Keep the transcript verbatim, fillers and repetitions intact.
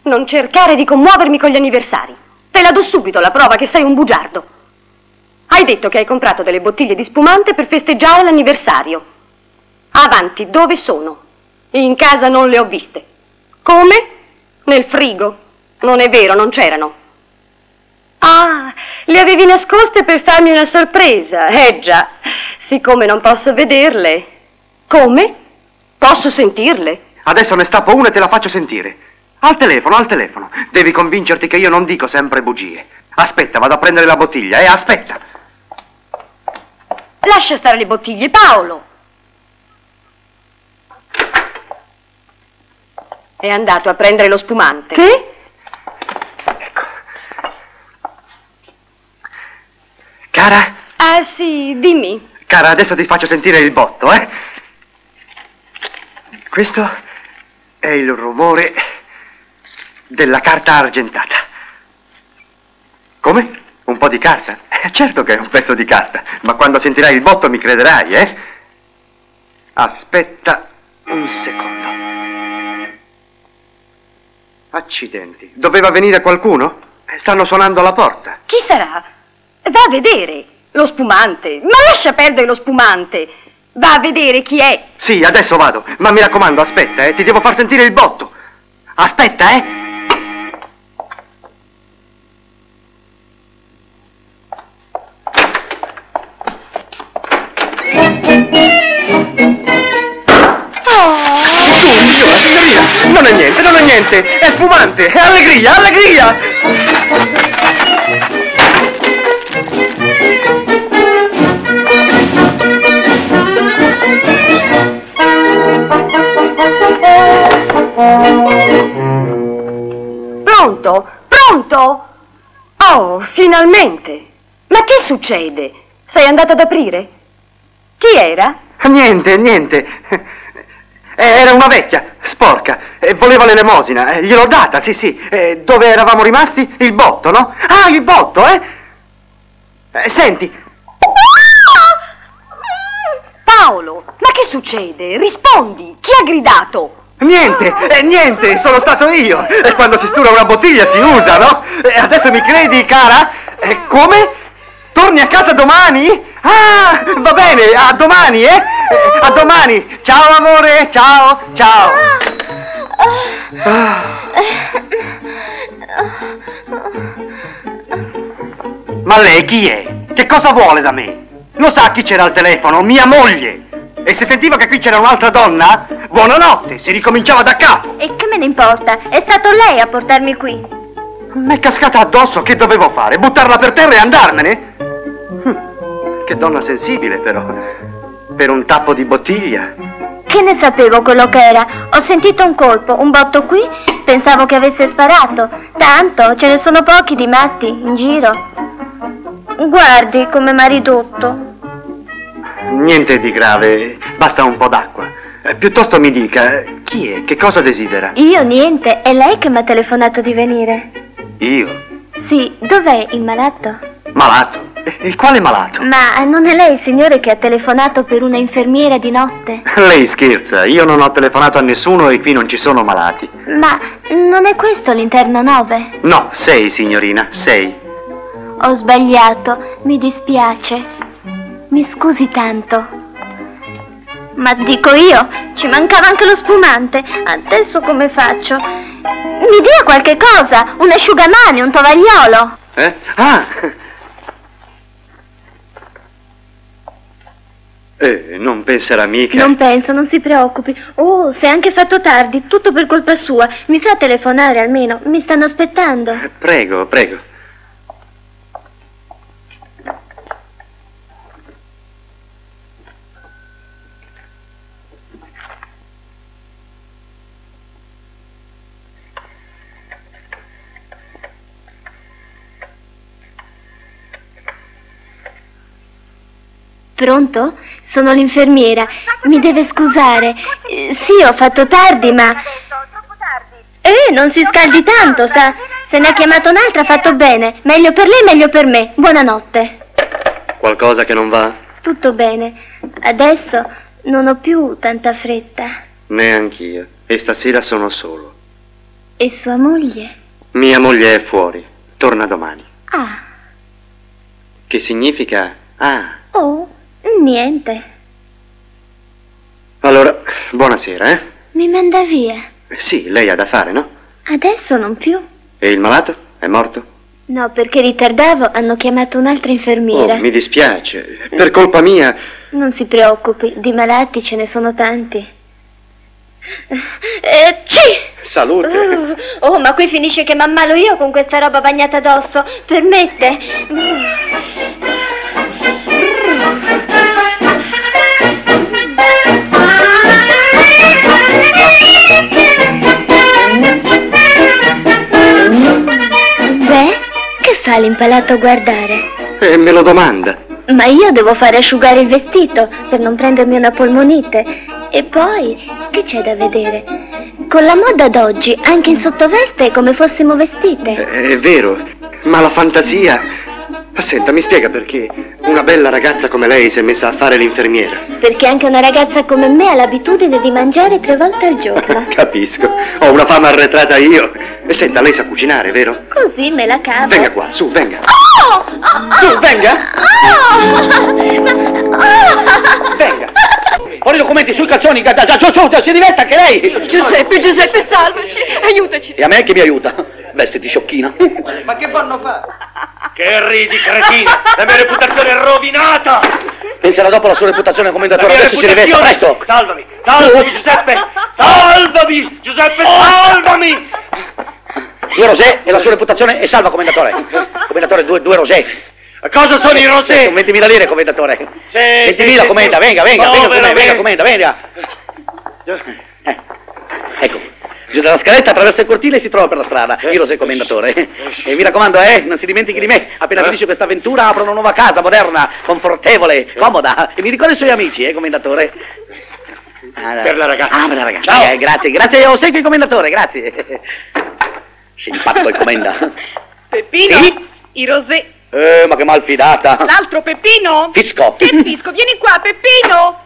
Non cercare di commuovermi con gli anniversari. Te la do subito la prova che sei un bugiardo. Hai detto che hai comprato delle bottiglie di spumante per festeggiare l'anniversario. Avanti, dove sono? In casa non le ho viste. Come? Nel frigo? Non è vero, non c'erano. Ah, le avevi nascoste per farmi una sorpresa. Eh già, siccome non posso vederle. Come? Posso sentirle? Adesso ne stappo una e te la faccio sentire. Al telefono, al telefono. Devi convincerti che io non dico sempre bugie. Aspetta, vado a prendere la bottiglia, eh, aspetta. Lascia stare le bottiglie, Paolo. È andato a prendere lo spumante. Che? Ecco. Cara? Ah, sì, dimmi. Cara, adesso ti faccio sentire il botto, eh. Questo è il rumore della carta argentata. Come? Un po' di carta? Eh, certo che è un pezzo di carta, ma quando sentirai il botto mi crederai, eh? Aspetta un secondo. Accidenti, doveva venire qualcuno? Stanno suonando alla porta. Chi sarà? Va a vedere lo spumante. Ma lascia perdere lo spumante. Va a vedere chi è. Sì, adesso vado, ma mi raccomando, aspetta, eh, ti devo far sentire il botto. Aspetta, eh. Non è niente, non è niente, è spumante, è allegria, allegria! Pronto? Pronto? Oh, finalmente! Ma che succede? Sei andata ad aprire? Chi era? Niente, niente. Era una vecchia, sporca, e voleva l'elemosina, eh, gliel'ho data, sì, sì. Eh, dove eravamo rimasti? Il botto, no? Ah, il botto, eh? eh senti. Paolo, ma che succede? Rispondi, chi ha gridato? Niente, eh, niente, sono stato io. E quando si stura una bottiglia si usa, no? E adesso mi credi, cara? Eh, come? Torni a casa domani? Ah, va bene, a domani, eh? A domani. Ciao amore, ciao, ciao. Ah. Ma lei chi è? Che cosa vuole da me? Lo sa chi c'era al telefono? Mia moglie. E se sentiva che qui c'era un'altra donna? Buonanotte, si ricominciava da capo. E che me ne importa? È stato lei a portarmi qui. M'è cascata addosso, che dovevo fare? Buttarla per terra e andarmene? Che donna sensibile, però. Per un tappo di bottiglia. Che ne sapevo quello che era? Ho sentito un colpo, un botto qui, pensavo che avesse sparato. Tanto, ce ne sono pochi di matti in giro. Guardi come m'ha ridotto. Niente di grave, basta un po' d'acqua. Eh, piuttosto mi dica, chi è? Che cosa desidera? Io niente, è lei che mi ha telefonato di venire. Io? Sì, dov'è il malato? Malato? Il quale malato? Ma non è lei il signore che ha telefonato per una infermiera di notte? Lei scherza, io non ho telefonato a nessuno e qui non ci sono malati. Ma non è questo l'interno nove? No, sei signorina, sei. Ho sbagliato, mi dispiace. Mi scusi tanto. Ma dico io, ci mancava anche lo spumante. Adesso come faccio? Mi dia qualche cosa, un asciugamani, un tovagliolo. Eh? Ah! Eh, non penserà mica. Non penso, non si preoccupi. Oh, si è anche fatto tardi, tutto per colpa sua. Mi fa telefonare almeno, mi stanno aspettando. Prego, prego. Pronto? Sono l'infermiera. Mi deve scusare. Eh, sì, ho fatto tardi, ma... Troppo tardi. Eh, non si scaldi tanto, sa. Se ne ha chiamato un'altra ha fatto bene. Meglio per lei, meglio per me. Buonanotte. Qualcosa che non va? Tutto bene. Adesso non ho più tanta fretta. Neanch'io. E stasera sono solo. E sua moglie? Mia moglie è fuori, torna domani. Ah. Che significa? Ah. Oh, niente. Allora, buonasera, eh? Mi manda via. Sì, lei ha da fare, no? Adesso non più. E il malato? È morto? No, perché ritardavo, hanno chiamato un'altra infermiera. Oh, mi dispiace. Per colpa mia... Non si preoccupi, di malati ce ne sono tanti. Eh, ci! Salute. Uh, oh, ma qui finisce che m'ammalo io con questa roba bagnata addosso. Permette? Beh, che fa l'impalato a guardare? E me lo domanda. Ma io devo fare asciugare il vestito per non prendermi una polmonite. E poi, che c'è da vedere? Con la moda d'oggi, anche in sottoveste è come fossimo vestite. È, è vero, ma la fantasia... Senta, mi spiega perché una bella ragazza come lei si è messa a fare l'infermiera? Perché anche una ragazza come me ha l'abitudine di mangiare tre volte al giorno. Capisco, ho una fama arretrata io. E senta, lei sa cucinare, vero? Così me la cavo. Venga qua, su, venga. Oh! Oh! Su, venga! Oh! Oh! Venga! Fuori i documenti sui calzoni, già, già, già, già, si divesta anche lei! Giuseppe, Giuseppe, salvaci, aiutaci. E a me che mi aiuta? Vestiti, sciocchina. Ma che vanno a fare? Che ridi, cretina! La mia reputazione è rovinata! Penserà dopo la sua reputazione come commendatore, adesso si rivesta, presto! Salvami! Salvami, Giuseppe! Salvami! Giuseppe, salvami! Due rosé e la sua reputazione è salva, commendatore. Commendatore, due, due rosé. Cosa sono i rosé? ventimila lire, commendatore. Sì, ventimila, sì, commenda, sì. venga, venga, Povero venga, me. venga, commenda, venga. Eh, ecco, giù dalla scaletta, attraverso il cortile e si trova per la strada, il rosé commendatore. E mi raccomando, eh, non si dimentichi di me. Appena finisce questa avventura apro una nuova casa, moderna, confortevole, comoda. E mi ricorda i suoi amici, eh, commendatore. Ah, Per la ragazza. Ah, per la ragazza. Ciao. Eh, grazie, grazie, ho seguito il commendatore, grazie. Simpatico il commenda. Peppino, Sì? i rosé. Eh, ma che malfidata. L'altro Peppino? Fisco. Che fisco? Vieni qua, Peppino!